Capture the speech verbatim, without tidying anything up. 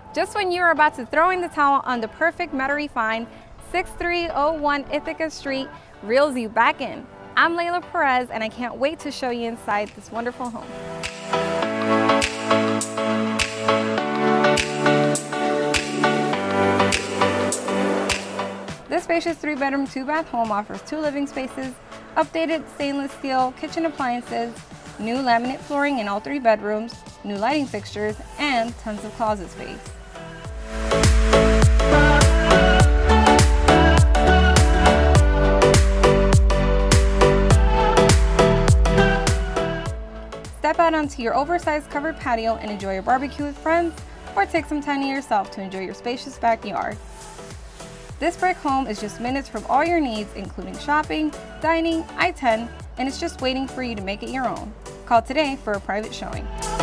Just when you're about to throw in the towel on the perfect Metairie find, six three oh one Ithaca Street reels you back in. I'm Layla Perez, and I can't wait to show you inside this wonderful home. This spacious three-bedroom, two-bath home offers two living spaces, updated stainless steel kitchen appliances, new laminate flooring in all three bedrooms, new lighting fixtures, and tons of closet space. Step out onto your oversized covered patio and enjoy your barbecue with friends, or take some time to yourself to enjoy your spacious backyard. This brick home is just minutes from all your needs, including shopping, dining, I ten, and it's just waiting for you to make it your own. Call today for a private showing.